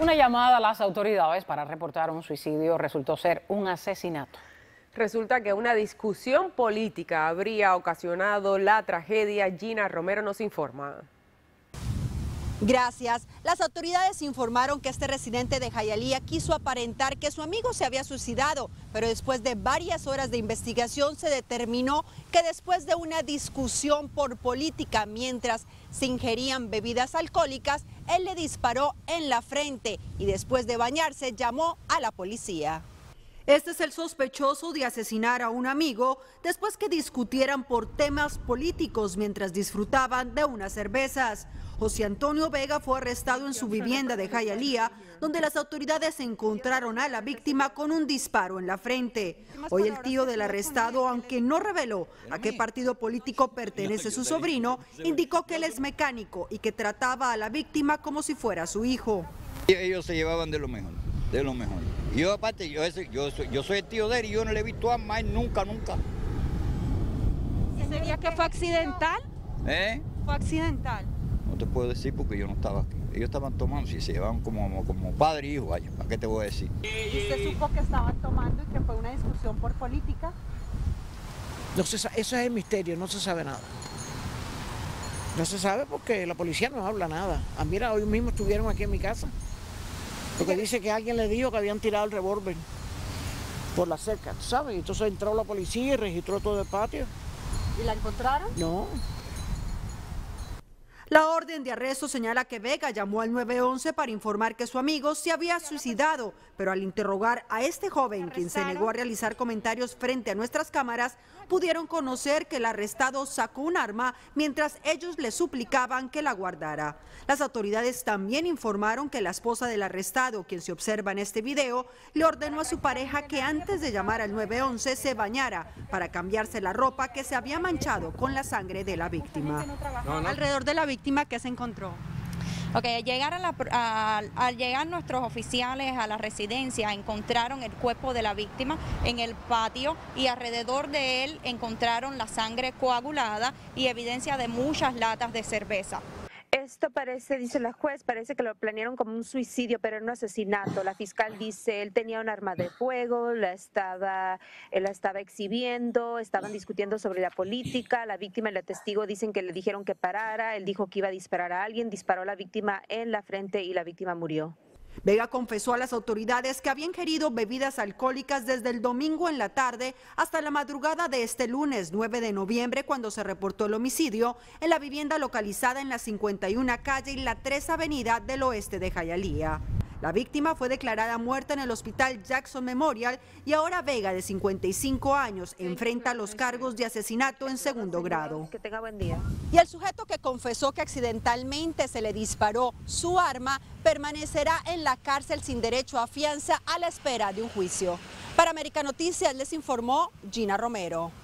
Una llamada a las autoridades para reportar un suicidio resultó ser un asesinato. Resulta que una discusión política habría ocasionado la tragedia. Gina Romero nos informa. Gracias. Las autoridades informaron que este residente de Hialeah quiso aparentar que su amigo se había suicidado, pero después de varias horas de investigación se determinó que después de una discusión por política mientras se ingerían bebidas alcohólicas, él le disparó en la frente y después de bañarse llamó a la policía. Este es el sospechoso de asesinar a un amigo después que discutieran por temas políticos mientras disfrutaban de unas cervezas. José Antonio Vega fue arrestado en su vivienda de Hialeah, donde las autoridades encontraron a la víctima con un disparo en la frente. Hoy el tío del arrestado, aunque no reveló a qué partido político pertenece su sobrino, indicó que él es mecánico y que trataba a la víctima como si fuera su hijo. Ellos se llevaban de lo mejor, de lo mejor. Yo aparte, yo soy el tío de él y yo no le he visto a más nunca. ¿Sería que fue accidental? ¿Fue accidental? No te puedo decir porque yo no estaba aquí. Ellos estaban tomando, si se llevaban como padre y hijo, vaya, ¿para qué te voy a decir? ¿Y usted supo que estaban tomando y que fue una discusión por política? No se sabe, eso es el misterio, no se sabe nada. No se sabe porque la policía no habla nada. Mira, hoy mismo estuvieron aquí en mi casa. Porque dice que alguien le dijo que habían tirado el revólver por la cerca, ¿sabes? Entonces entró la policía y registró todo el patio. ¿Y la encontraron? No. La orden de arresto señala que Vega llamó al 911 para informar que su amigo se había suicidado, pero al interrogar a este joven, quien se negó a realizar comentarios frente a nuestras cámaras, pudieron conocer que el arrestado sacó un arma mientras ellos le suplicaban que la guardara. Las autoridades también informaron que la esposa del arrestado, quien se observa en este video, le ordenó a su pareja que antes de llamar al 911 se bañara para cambiarse la ropa que se había manchado con la sangre de la víctima. Alrededor de la víctima, ¿qué se encontró? Ok, al llegar nuestros oficiales a la residencia encontraron el cuerpo de la víctima en el patio y alrededor de él encontraron la sangre coagulada y evidencia de muchas latas de cerveza. Esto parece, dice la juez, parece que lo planearon como un suicidio, pero no un asesinato. La fiscal dice él tenía un arma de fuego, él la estaba exhibiendo, estaban discutiendo sobre la política. La víctima y el testigo dicen que le dijeron que parara, él dijo que iba a disparar a alguien, disparó a la víctima en la frente y la víctima murió. Vega confesó a las autoridades que había ingerido bebidas alcohólicas desde el domingo en la tarde hasta la madrugada de este lunes 9 de noviembre, cuando se reportó el homicidio en la vivienda localizada en la 51 calle y la 3 avenida del oeste de Hialeah. La víctima fue declarada muerta en el hospital Jackson Memorial y ahora Vega, de 55 años, enfrenta los cargos de asesinato en segundo grado. Que tenga buen día. Y el sujeto que confesó que accidentalmente se le disparó su arma permanecerá en la cárcel sin derecho a fianza a la espera de un juicio. Para América Noticias les informó Gina Romero.